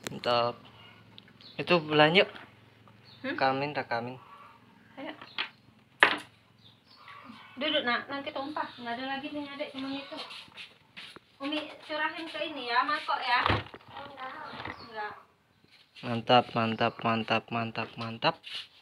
Mantap. Itu lanjut. Rekamin. Ayo. Duduk nak, nanti tumpah. Nggak ada lagi nih adek, cuma itu. Umi curahin ke ini ya, mangkok ya. Enggak. Mantap.